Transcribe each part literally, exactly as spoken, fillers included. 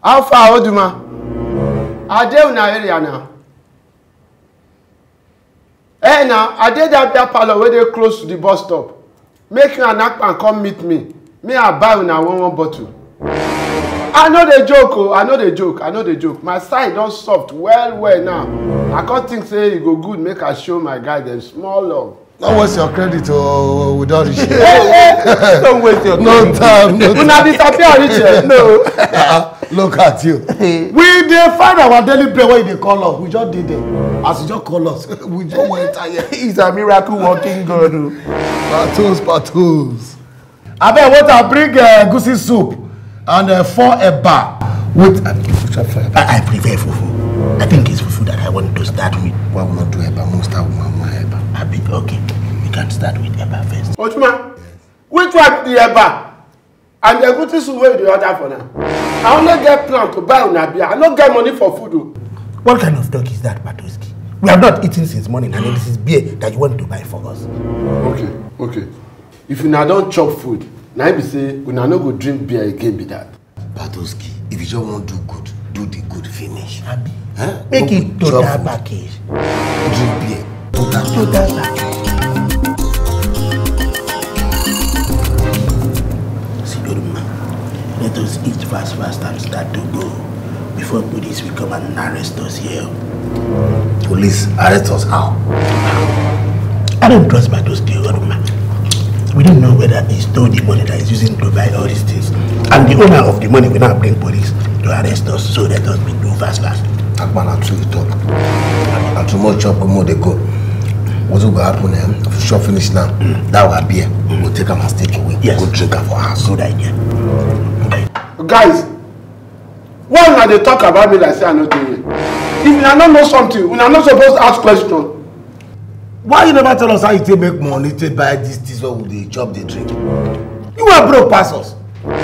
How far, Oduma? I dey in area now. Hey now, I dey that beer parlor where they close to the bus stop. Make you an Akpan come meet me. Me I buy una one one bottle. I know the joke, oh, I know the joke, I know the joke. My side don't soft well well now. I can't think say it go good make I show my guy them small love. Don't waste your credit or without it. Don't waste your no credit. Time, no time. No disappear rich. No. Uh, look at you. We dey find our daily bread where they call us. We just did it. As you just call us, we just went here. It's a miracle working God. Patos, patos. I bet what I bring uh, goosey soup and uh, four eba with. Uh, I, I prefer fufu. I think it's fufu that I want to start with. Why will not do eba? We'll start with mama eba. I be okay. We can start with eba first. Ochuma, yes. Which one the eba? And the goosey soup where the order for now? I only get plan to buy una beer. I don't get money for food. What kind of talk is that, Patoski? We have not eaten since morning, and this is beer that you want to buy for us. Okay, okay. If you now don't chop food, now you say we now no go drink beer again. Be that. Patoski, if you just want to do good, do the good finish. Abi, huh? Make no it total package. Drink beer. Total, total package. See, good man. Let us eat fast, fast, and start to go before police will come and arrest us here. Police arrest us how? I don't trust Patoski, good man. We don't know whether he stole the money that he's using to buy all these things. And the owner of the money will now bring police to arrest us, so let us be do fast, fast. Akman, I'm too talk. And too much chop, more they go. What's going to happen eh? If you shop finish now, mm. that will be mm. We'll take them and take away. Yes. Go drink her for us. Good idea. Good idea. Guys, why now they talk about me like say I know doing it? If you don't know something, we are not supposed to ask questions. Why you never tell us how you take make money to buy this, this, what would they chop, they drink? You are broke past us.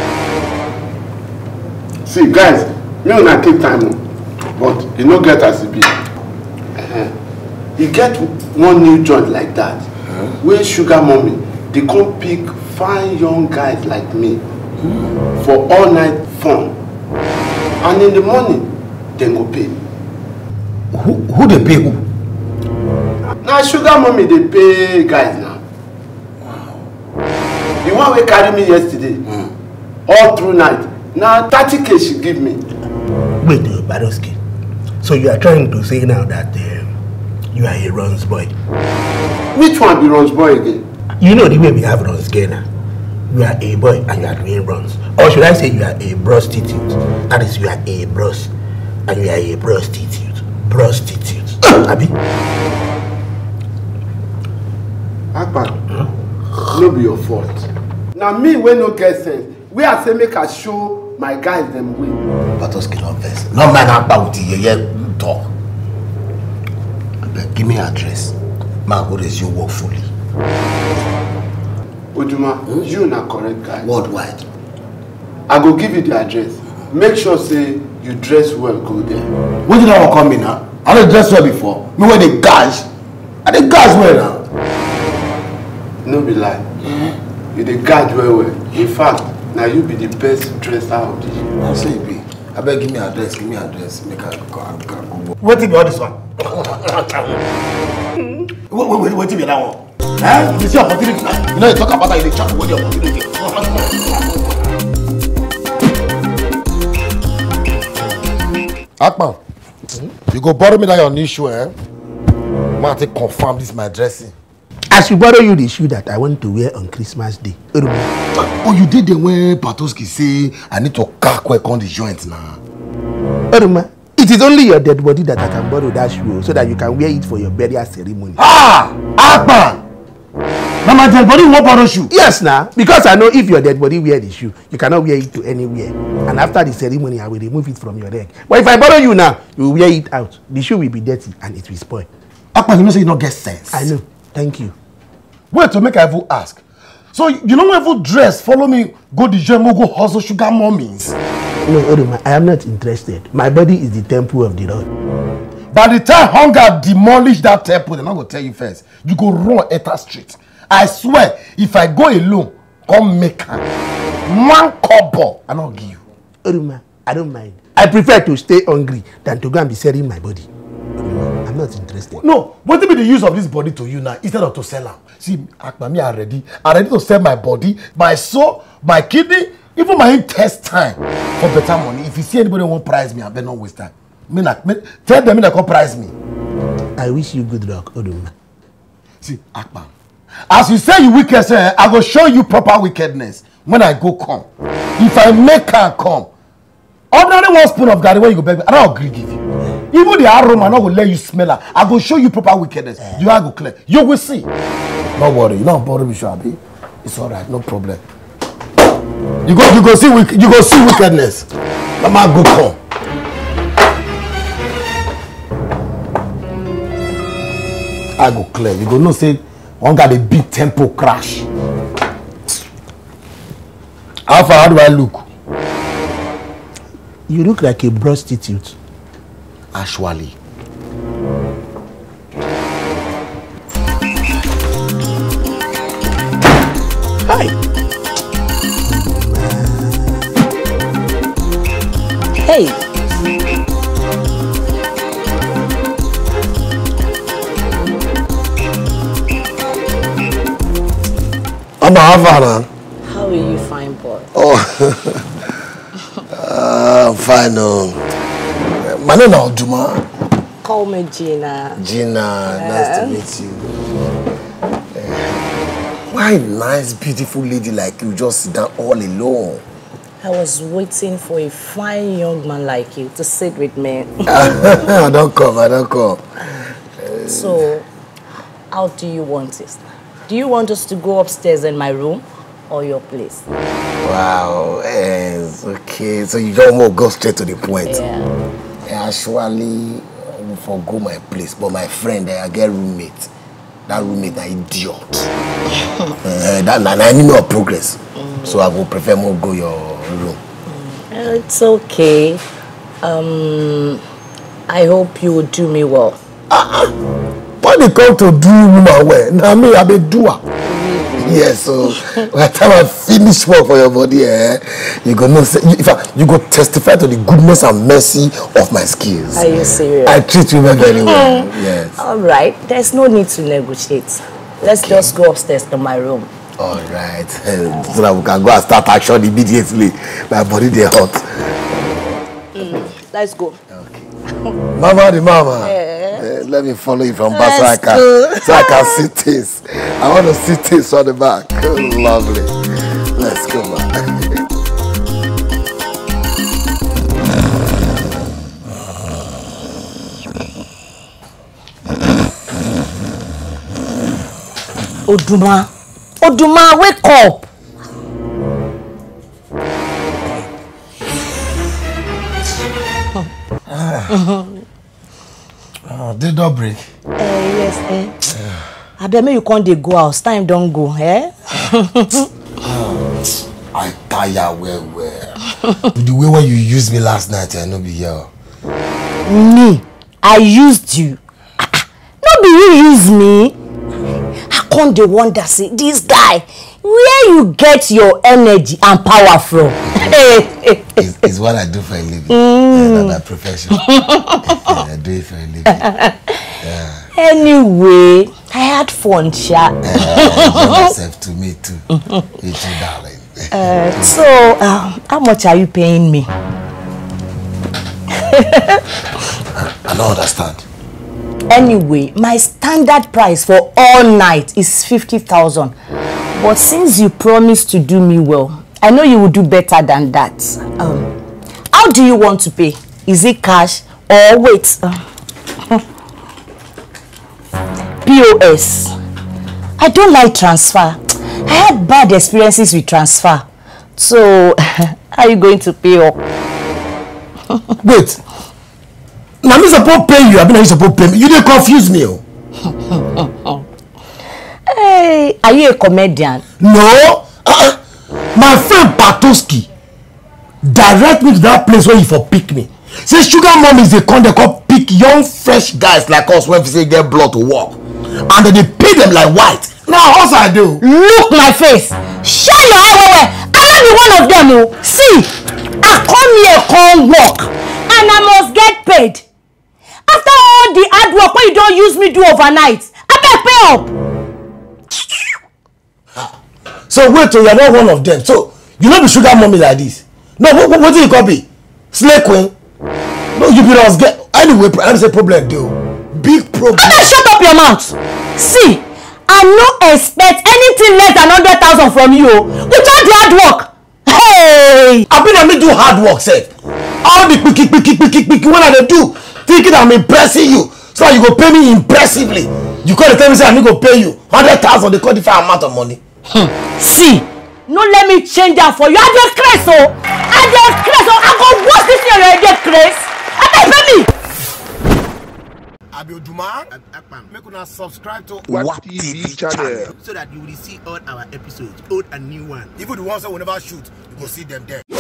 See, guys, me will not take time, but you no get as it be. Uh-huh. You get one new joint like that, uh-huh. Where Sugar Mommy, they come pick fine young guys like me hmm. for all night fun. And in the morning, they go pay. Who, who they pay who? Now Sugar Mommy they pay guys now. Wow. The one we carry me yesterday, mm. all through night. Now thirty K she give me. Wait, uh, Baroski. So you are trying to say now that uh, you are a runs boy? Which one be runs boy again? You know the way we have runs again now. You are a boy and you are doing runs. Or should I say you are a prostitute? That is, you are a bros and you are a prostitute. Prostitute. Abi? Akpan, huh? No be your fault. Now me when no get sense, we are say make I show my guys them way. But us get on first. No man Akpan with you, yeah, talk. But give me address. Man, go resume work fully. Ojuma, hmm? You na correct guy. Worldwide. I go give you the address. Make sure say you dress well, go there. What did I want come in now? I don't dress well before. Me wear the guys. I the guys well now. No be lie. Mm-hmm. You the guard well well. In fact, now you be the best dresser of the year. I'll say it be. I beg give me address, give me address. Make I go and go. What if you all this one? Wait, wait, wait, wait till you that one. Eh? You see opportunity now. You know you talk about that in the chat when the opportunity. Akpan, hmm? You go borrow me that your new shoe, eh? Man, to confirm this my dressing. I should borrow you the shoe that I want to wear on Christmas Day. Oh, you did the way Patoski say I need to cack work on the joint now. Oruma, it is only your dead body that I can borrow that shoe so that you can wear it for your burial ceremony. Ah! Akpan! Now my dead body won't borrow shoe? Yes, now. Because I know if your dead body wear the shoe, you cannot wear it to anywhere. And after the ceremony, I will remove it from your leg. But if I borrow you now, you will wear it out. The shoe will be dirty and it will spoil. Akpan, you know say you don't get sense. I know. Thank you. Wait to make I even ask. So you know when dress, follow me, go the gym, go hustle Sugar Mommies. No, Oruma, I am not interested. My body is the temple of the Lord. By the time hunger demolish that temple, they're not going to tell you first. You go run Etta Street. I swear, if I go alone, come make her. One couple, I not give you. Oruma, I don't mind. I prefer to stay hungry than to go and be selling my body. I'm not interested. No, what will be the use of this body to you now instead of to sell them? See, Akpa, me, I'm ready. I'm ready to sell my body, my soul, my kidney, even my intestine for better money. If you see anybody who won't price me, I better not waste time. Me not, me, tell them they can't price me. I wish you good luck, Oduma. See, Akpa, as you say you wicked, sir, I will show you proper wickedness when I go come. If I make her come, ordinary one spoon of garri when you go beg me, I don't agree give you. Even the aroma, I will let you smell her. I will show you proper wickedness. Uh, you are go clear. You will see. Don't worry. You don't bother me, Shabi. It's all right. No problem. You go, you go see, you go see wickedness. Mama go come. I go clear. You go no say one got a big tempo crash. How far? How do I look? You look like a prostitute. Actually. Hi. Hey. I'm a Havana. How are you, fine boy? Oh, uh, I'm fine. Um. My name is Oduma. Call me Gina. Gina, yeah. Nice to meet you. Uh, why a nice, beautiful lady like you just sit down all alone? I was waiting for a fine young man like you to sit with me. I don't come, I don't come. Uh, so, how do you want this? Do you want us to go upstairs in my room or your place? Wow, yes, okay. So you don't want to go straight to the point? Yeah. Actually, I will forgo my place, but my friend, I get roommate. That roommate, an idiot. uh, that an enemy of progress. Mm. So I will prefer more go your room. Mm. It's okay. Um, I hope you will do me well. Uh-uh. When they come to do woman well, now me I be doer. Yes, so by the time I finish work for your body, eh, you go know say, if I, you go testify to the goodness and mercy of my skills. Are you serious? I treat you very well. Yes. All right. There's no need to negotiate. Let's okay. just go upstairs to my room. All right. So that we can go and start action immediately. My body they hot. Mm, let's go. Okay. Mama the mama. Yeah. Uh, let me follow you from back so I can so I can see things. I want to see things on the back. Oh, lovely. Let's go back. Oduma, Oduma, wake up! Oh, did not break. Uh, yes, eh. Yeah. I bet me you can't go out. Time don't go, eh? oh, I tire well, well. The way when you used me last night, I know be here. Me? I used you. No be you use me. I can't the wonder say this guy. Where you get your energy and power from? it's, it's what I do for a living. Mm. Yeah, my profession. Yeah, I do it for a living. Yeah. Anyway, I had fun, Sha. Yeah, I myself to me too. You too, darling. Uh, so, um, how much are you paying me? I, I don't understand. Anyway, my standard price for all night is fifty thousand. But since you promised to do me well, I know you will do better than that. Um, how do you want to pay? Is it cash or wait? Uh, P O S. I don't like transfer. I had bad experiences with transfer. So, how are you going to pay up? Wait. Now I'm supposed to pay you. I've been supposed to pay me. You didn't confuse me. Oh. Hey, are you a comedian? No. Uh-uh. My friend Patoski direct me to that place where you for pick me. Say sugar mom is a con they come pick young fresh guys like us when they get blood to walk. And then they pay them like white. Now what I do? Look my face. Shut your eye away. I'm not the one of them. Oh. See, I come here, come walk. and I must get paid. After all the hard work wey you don use me do overnight, abeg pay up. So wait till you are not one of them. So you no be sugar mommy like this. No, what what do you call me? Slay queen? No, you be us get anyway. Let me say problem deal. Big problem. Abeg shut up your mouth. See, I no expect anything less than hundred thousand from you without the hard work. Hey! I been let me do hard work, sef. All the quick, quick, quick, quick, quick, when I do, thinking I'm impressing you, so that you go pay me impressively. You call the tell me say I need go pay you hundred thousand. They call different amount of money. Hmm. See, no let me change that for you. I dey craze oh, I dey craze oh. I go watch this year. You dey craze. I dey pay me. Abioduma, make una subscribe to What T V channel so that you will see all our episodes, old and new ones. Even the ones that we never shoot, you go see them there.